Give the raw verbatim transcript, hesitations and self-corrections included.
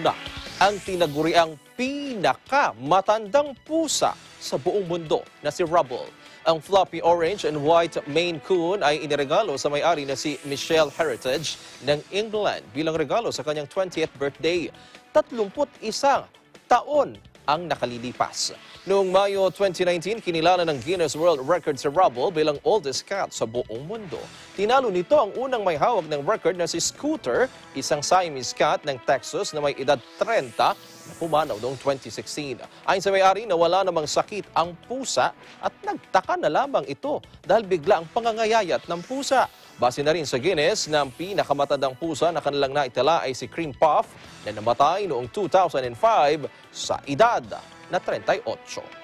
na ang tinaguriang pinakamatandang pusa sa buong mundo na si Rubble. Ang floppy orange and white Maine Coon ay iniregalo sa may-ari na si Michelle Heritage ng England bilang regalo sa kanyang twentieth birthday. Tatlumput isang taon ang nakalilipas. Noong Mayo twenty nineteen, kinilala ng Guinness World Record si Rubble bilang oldest cat sa buong mundo. Tinalo nito ang unang may hawak ng record na si Scooter, isang Siamese cat ng Texas na may edad thirty na pumanaw noong twenty sixteen. Ayon sa may-ari, nawala namang sakit ang pusa at nagtaka na lamang ito dahil bigla ang pangangayayat ng pusa. Base na rin sa Guinness na ang pinakamatandang pusa na kanilang naitala ay si Cream Puff na namatay noong two thousand five sa edad na thirty-eight.